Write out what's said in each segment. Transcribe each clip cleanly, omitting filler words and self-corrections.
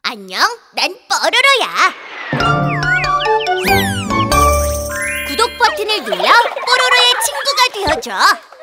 안녕, 난 뽀로로야. 구독 버튼을 눌러 뽀로로의 친구가 되어줘.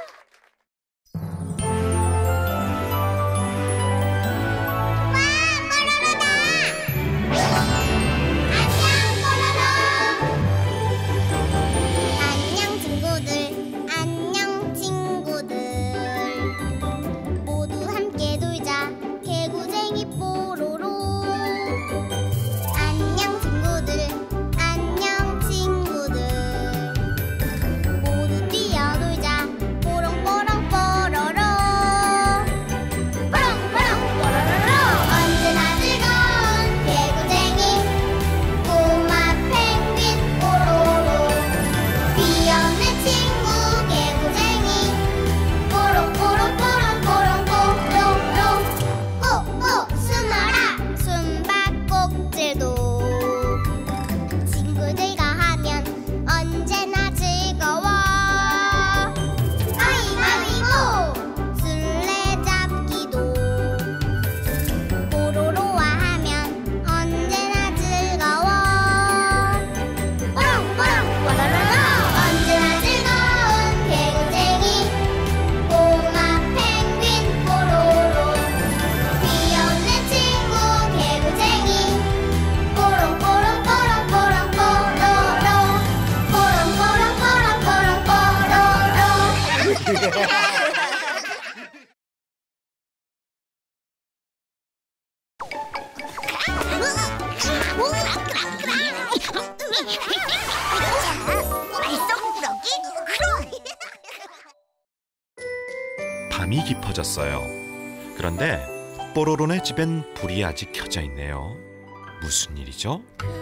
밤이 깊어졌어요. 그런데 뽀로로네 집엔 불이 아직 켜져 있네요. 무슨 일이죠?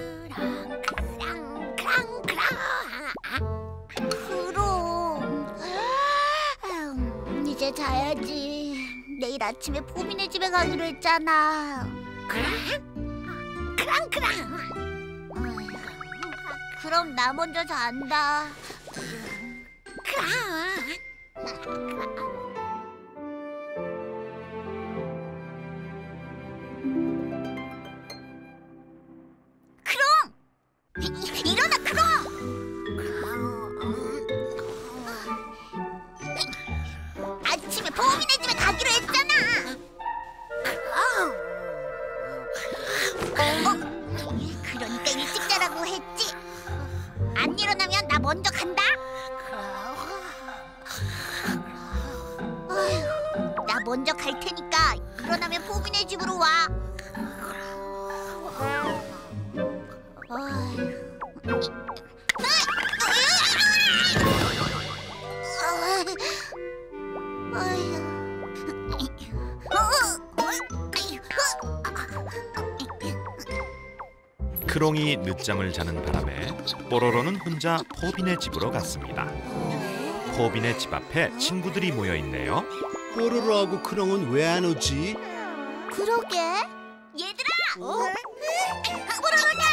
그럼 이제 자야지. 내일 아침에 포비네 집에 가기로 했잖아. 그럼 나 먼저 잔다. 일어나, 크롱! 아침에 포비네 집에 가기로 했잖아. 그러니까 일찍 자라고 했지. 안 일어나면 나 먼저 간다. 나 먼저 갈 테니까 일어나면 포비네 집으로 와. 크롱이 늦잠을 자는 바람에 뽀로로는 혼자 포비네 집으로 갔습니다. 포비네 집 앞에 친구들이 모여 있네요. 뽀로로하고 크롱은 왜 안 오지? 그러게. 얘들아! 뽀로로다!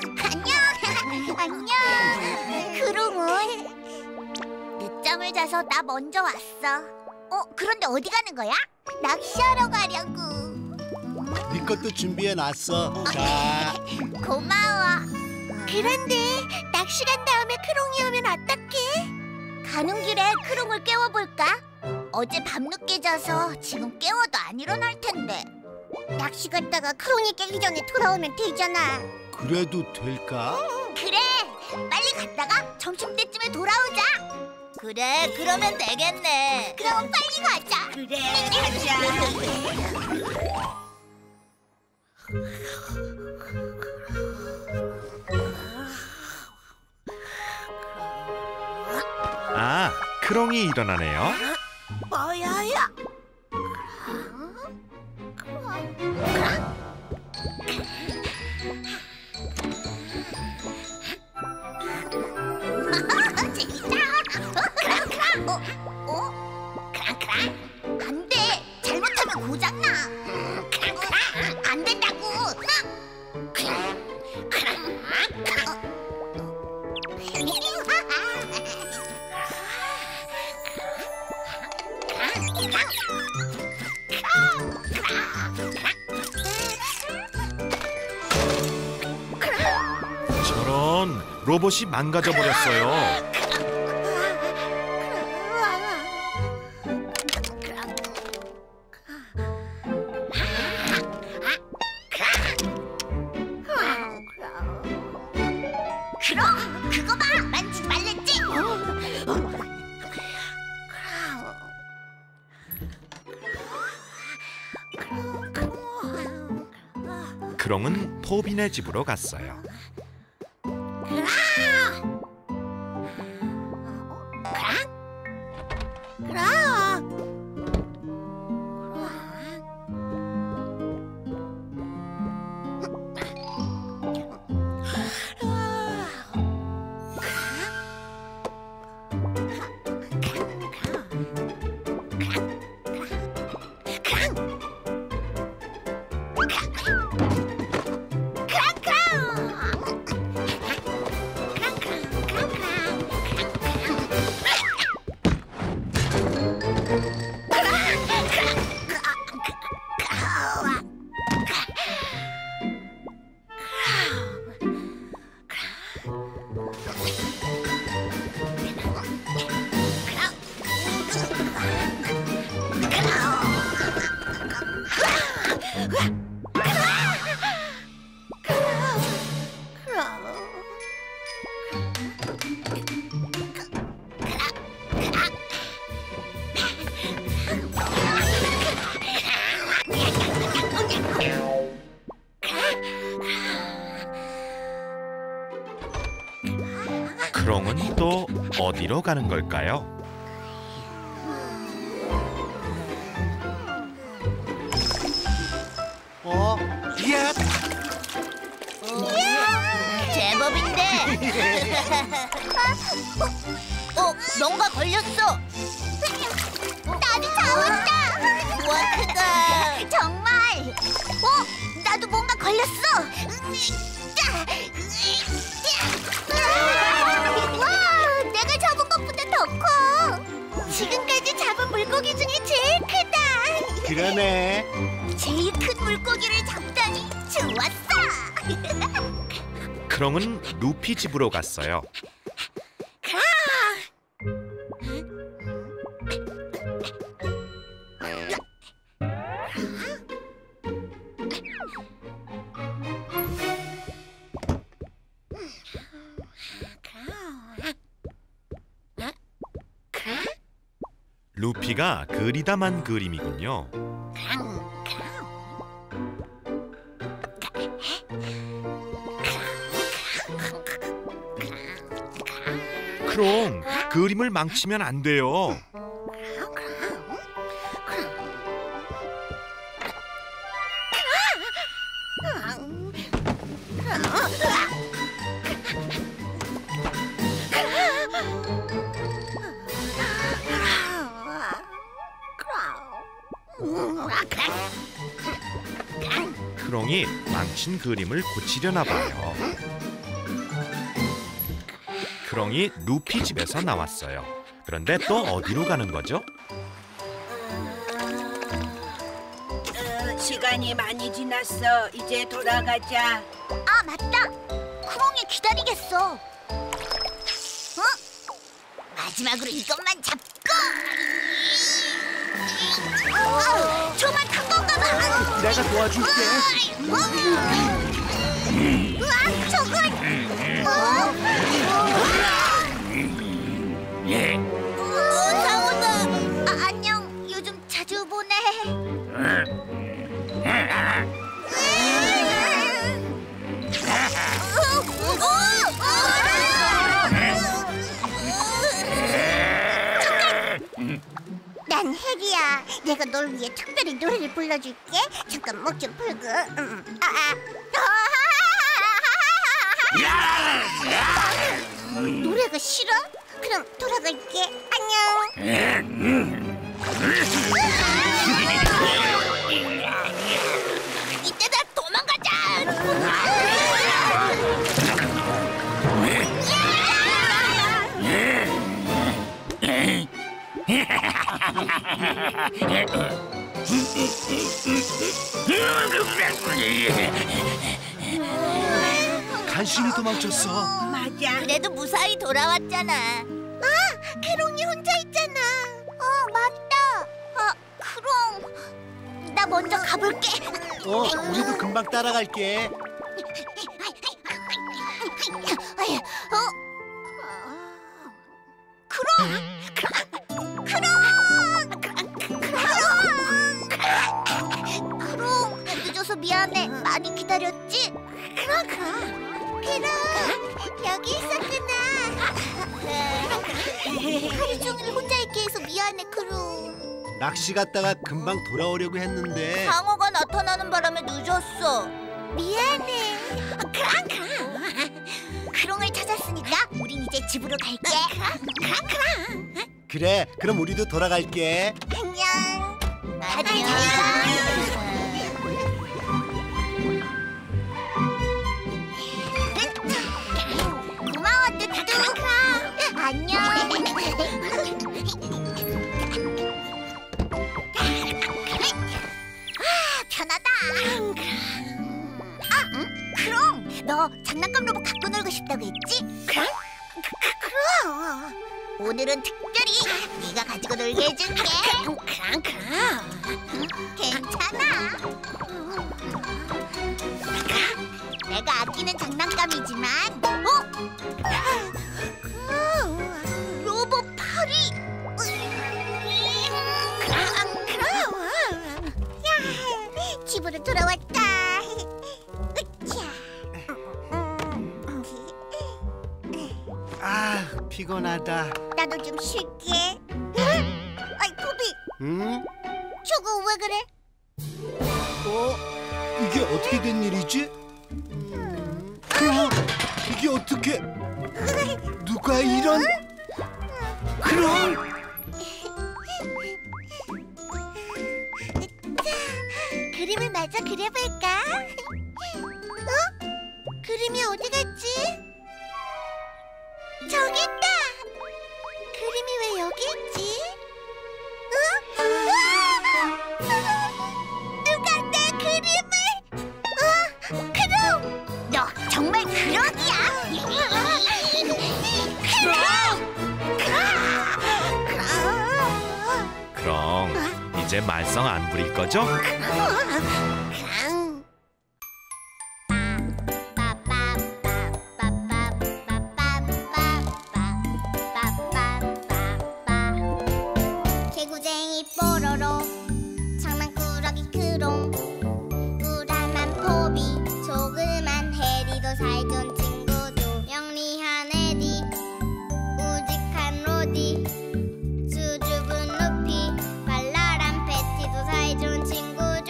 안녕! 크롱은? 늦잠을 자서 나 먼저 왔어. 그런데 어디 가는 거야? 낚시하러 가려고. 네 것도 준비해놨어. 자. 고마워. 그런데 낚시 간 다음에 크롱이 오면 어떡해? 가는 길에 크롱을 깨워볼까? 어제 밤늦게 자서 지금 깨워도 안 일어날 텐데. 낚시 갔다가 크롱이 깨기 전에 돌아오면 되잖아. 그래도 될까? 그래, 빨리 갔다가 점심때쯤에 돌아오자. 그래, 그러면 되겠네. 그럼 빨리 가자. 그래, 가자. 아, 크롱이 일어나네요. 뭐야야? 안 돼. 잘못하면 고장나. 안 된다고. 로봇이 망가져 버렸어요. 그럼 그거 봐! 만지지 말랬지? 크롱은 포빈의 집으로 갔어요. 크롱은 또 어디로 가는 걸까요? 야! 제법인데. 뭔가 걸렸어. 나도 잡았다. 우와, 크다. 정말. 나도 뭔가 걸렸어. 와, 내가 잡은 것보다 더 커. 지금까지 잡은 물고기 중에 제일 크다. 그러네. 제일 큰 물고기를 잡다니 좋았어. 크롱은 루피 집으로 갔어요. 루피가 그리다만 그림이군요. 크롱, 그림을 망치면 안 돼요. 크롱이 망친 그림을 고치려나 봐요. 크롱이 루피 집에서 나왔어요. 그런데 또 어디로 가는 거죠? 시간이 많이 지났어. 이제 돌아가자. 아, 맞다. 크롱이 기다리겠어. 마지막으로 이것만 잡고. 저만 큰 건가 봐. 내가 도와줄게. 우와, 저건. 상우다. 안녕. 요즘 자주 보네. 난 혜리야. 내가 널 위해 특별히 노래를 불러줄게. 잠깐 목 좀 풀고. 노래가 싫어? 그럼 돌아갈게. 안녕. 이때다 도망가자. 간신히 도망쳤어. 맞아. 그래도 무사히 돌아왔잖아. 아, 크롱이 혼자 있잖아. 맞다. 크롱, 나 먼저 가볼게. 우리도 금방 따라갈게. 크롱, 늦어서 미안해. 많이 기다렸지? 크롱, 여기 있었구나. 하루 종일 혼자 있게 해서 미안해, 크롱. 낚시 갔다가 금방 돌아오려고 했는데. 상어가 나타나는 바람에 늦었어. 미안해. 크롱을 찾았으니까 우린 이제 집으로 갈게. 그래, 그럼 우리도 돌아갈게. 안녕. 안녕. 고마워, 뚜뚜. 안녕. 편하다. 크롱, 너 장난감 로봇 갖고 놀고 싶다고 했지? 크롱. 오늘은 특별히 네가 가지고 놀게 해줄게. 괜찮아. 내가 아끼는 장난감이지만, 로봇 파리. 야, 집으로 돌아왔다. 아, 피곤하다. 나도 좀 쉴게. 아이, 포비, 응? 저거 왜 그래? 이게 어떻게 된 일이지? 이게 어떻게? 누가 이런? 그럼 그림을 마저 그려볼까? 그림이 어디 갔지? 저기 있다! 그림이 왜 여기 있지? 누가 내 그림을? 크롱! 너 정말 크롱이야! 그럼 이제 말썽 안 부릴 거죠? 개구쟁이 뽀로로, 장난꾸러기 크롱, 불안한 포비, 조그만 해리도 사이좋은 친구도, 영리한 에디, 우직한 로디, 수줍은 루피, 발랄한 패티도 사이좋은 친구죠.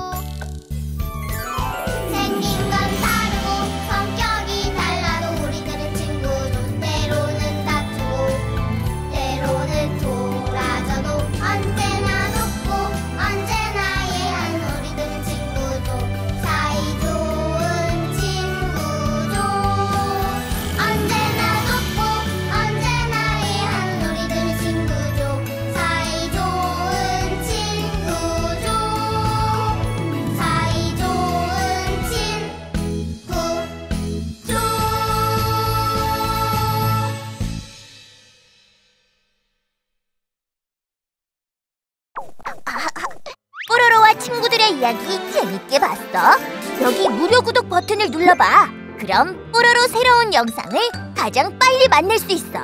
생긴 건 다르고 성격이 달라도 우리들은 친구죠. 때로는 다투고 때로는 돌아져도 언제나 높고 언제나 예한 우리들은 친구죠. 사이좋은 친구죠. 언제나 높고 언제나 예한 우리들은 친구죠. 사이좋은 친구죠. 사이좋은 친구죠. 뽀로로와 친구들의 이야기 재밌게 봤어? 여기 무료 구독 버튼을 눌러봐. 그럼 뽀로로 새로운 영상을 가장 빨리 만날 수 있어.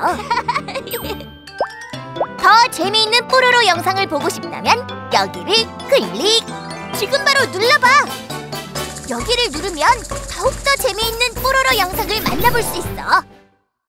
더 재미있는 뽀로로 영상을 보고 싶다면 여기를 클릭! 지금 바로 눌러봐. 여기를 누르면 더욱더 재미있는 뽀로로 영상을 만나볼 수 있어.